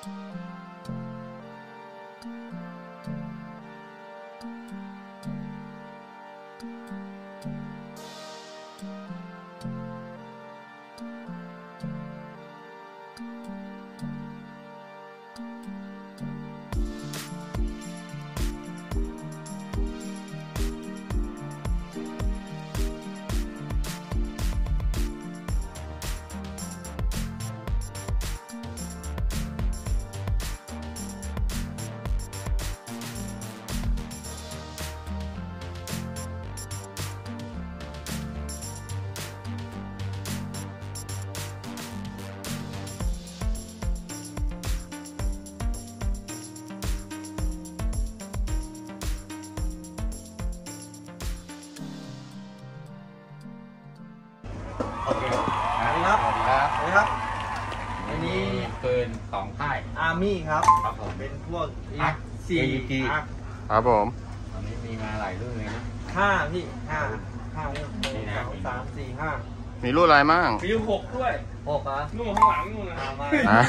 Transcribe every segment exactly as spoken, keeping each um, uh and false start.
โอเคสวัสดีครับสวัสดีครับสวัสดีครับอันนี้ปืนของค่ายอาร์มี่ครับครับผมเป็นพวกอาร์สี่ครับผมตอนนี้มีมาหลายรุ่นเลยนะห้าพี่ห้าห้าเรื่องหนึ่งสองสามสี่ห้ามีรุ่นอะไรมั่งมีหกด้วยหกอ่ะนู่นข้างหลังนู่นนะมา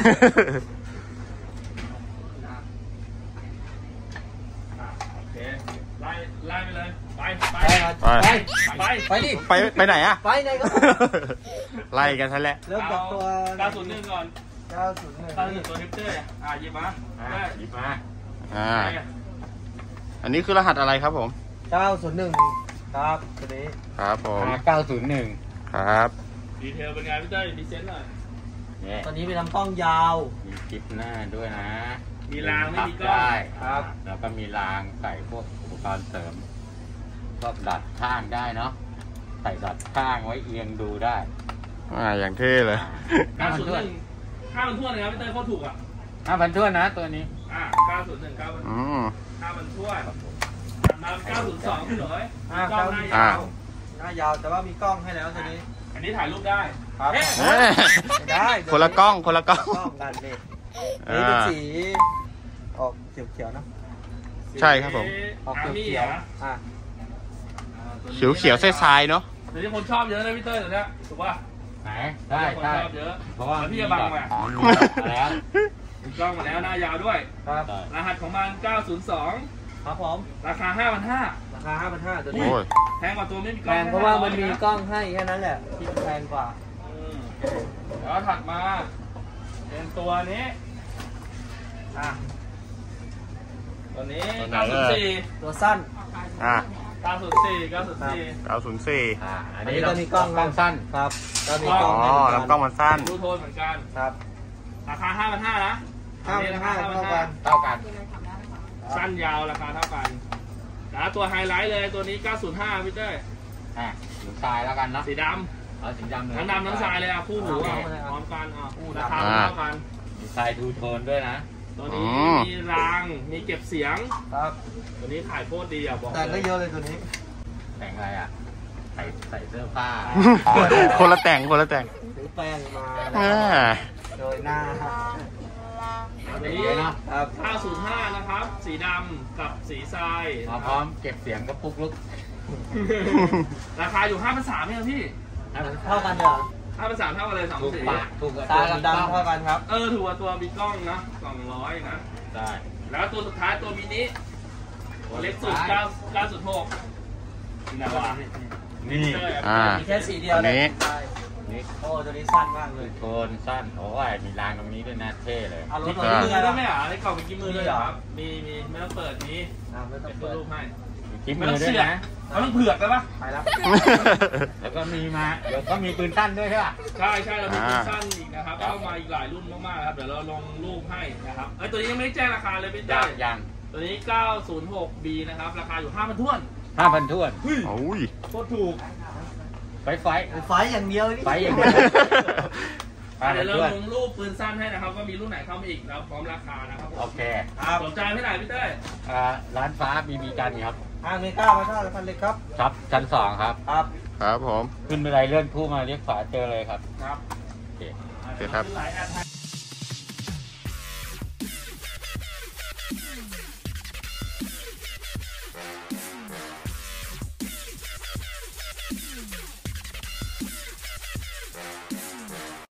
โอเคไล่ไล่ไปเลยไปไปไปไปไปดิไปไปไหนอะไปไหนก็ไล่กันซะแล้วเริ่มจากตัวเก้าศูนย์หนึ่งก่อนเก้าศูนย์หนึ่งเก้าศูนย์หนึ่งตัวฮิปเตอร์อ่ะหยิบมาได้หยิบมาอ่าอันนี้คือรหัสอะไรครับผมเก้าศูนย์หนึ่งครับตัวนี้ครับผมเก้าศูนย์หนึ่งครับดีเทลเป็นไงพี่เต้ยดีเซนต์หน่อยตัวนี้เป็นลำกล้องยาวมีกิ๊บหน้าด้วยนะมีรางไม่มีกล้องครับแล้วก็มีรางใส่พวกอุปกรณ์เสริมก็ดัดข้างได้เนาะใส่ดัดข้างไว้เอียงดูได้อ่าอย่างเท่เลยเก้าศูนย์หนึ่งห้าพันถ้วนนะครับพี่เต้ยโคตรถูกอ่ะห้าพันถ้วนนะตัวนี้อ่าเก้าศูนย์หนึ่งเก้าพันห้าพันถ้วนมาเก้าศูนย์สองพี่หน่อยกล้องหน้ายาวหน้ายาวแต่ว่ามีกล้องให้แล้วตัวนี้อันนี้ถ่ายรูปได้ครับได้คนละกล้องคนละกล้องกันนี่นี่เป็นสีออกเขียวๆนะใช่ครับผมออกเขียวๆอ่ะเขียวเขียวทรายๆเนาะเดี๋ยวนี้คนชอบเยอะเลยพี่เต้ยเดี๋ยวนี้ถูกป่ะไหนได้ใช่เยอะเพราะว่าพี่จะบังมาแล้วกล้องมาแล้วหน้ายาวด้วยครับรหัสของมันเก้าศูนย์สองครับผมราคา ห้าพันห้าร้อยราคา ห้าพันห้าร้อย ตัวนี้แพงกว่าตัวไม่มีกล้องแพงเพราะว่ามันมีกล้องให้แค่นั้นแหละที่แพงกว่าแล้วถัดมาเป็นตัวนี้อ่ะตัวนี้เก้าศูนย์สี่ตัวสั้นอ่ะเก้าศูนย์สี่เก้าศูนย์สี่เก้าศูนย์สี่อ่าอันนี้ก็มีกล้องกล้องสั้นครับก็มีกล้องอ๋อลำกล้องมันสั้นดูโทนเหมือนกันครับราคา ห้าพันห้าร้อย นะห้าพันห้าร้อยเท่ากันเท่ากันสั้นยาวราคาเท่ากันแล้วตัวไฮไลท์เลยตัวนี้เก้าศูนย์ห้าพี่เต้ยอ่ะสีทรายแล้วกันเนาะสีดำเอาสีดำเลยทั้งดำทั้งทรายเลยอ่ะคู่หูอ่ะพร้อมกันอ่ะราคาเท่ากันมีทรายดูโทนด้วยนะตัวนี้มีรางมีเก็บเสียงครับตัวนี้ถ่ายโคตรดีอ่ะบอกแต่ก็เยอะเลยตัวนี้แต่งอะไรอ่ะใส่ใส่เสื้อผ้าคนละแต่งคนละแต่งถือแป้งมาโดยหน้าอันนี้ครับเก้าศูนย์ห้านะครับสีดำกับสีทรายมาพร้อมเก็บเสียงก็ปุ๊กลุกราคาอยู่ห้าพันสามเนี่ยพี่เท่ากันเหรอห้าพันสามเท่ากันเลยสองสีถูกทรายกับดำเท่ากันครับเออถูกกว่าตัวมีกล้องนะสองร้อยนะได้แล้วตัวสุดท้ายตัวมินิตัวเล็กสุดเก้าเก้าสุดหกนี่นะนี่อ่ามีแค่สีเดียวนี้นี่โอ้ตัวนี้สั้นมากเลยโทนสั้นโอ้ยมีรางตรงนี้ด้วยนะเท่เลยเอารถมือได้ไหมอ่ะในกล่องมีกิ้มมือด้วยเหรอครับมีมีไม่ต้องเปิดนี้อ่าไม่ต้องเปิดรูปให้กิ้มมือด้วยนะเขาต้องเผือกเลยปะไปแล้วแล้วก็มีมาเดี๋ยวก็มีปืนสั้นด้วยใช่ป่ะใช่ใช่เรามีปืนสั้นอีกนะครับเข้ามาอีกหลายรุ่นมากๆครับเดี๋ยวเราลงรูปให้นะครับไอ้ตัวนี้ยังไม่แจ้งราคาเลยเป็นได้ยังตัวนี้เก้าศูนย์หกบีนะครับราคาอยู่ห้าพันท้วนห้าพันท้วนโอ้ยโคตรถูกไฟไฟไฟอย่างเดียวนี่ไฟอย่างเดียวเดี๋ยวเราลงรูปปืนสั้นให้นะครับก็มีรุ่นไหนเข้ามาอีกแล้วพร้อมราคานะครับโอเคสนใจที่ไหนพี่เต้ยร้านฟ้าบีบีกันครับห้างเมกามาท่าพันเล็กครับครับชั้นสองครับครับครับผมขึ้นบันไดเลื่อนคู่มาเรียกฝาเจอเลยครับครับโอเคครับ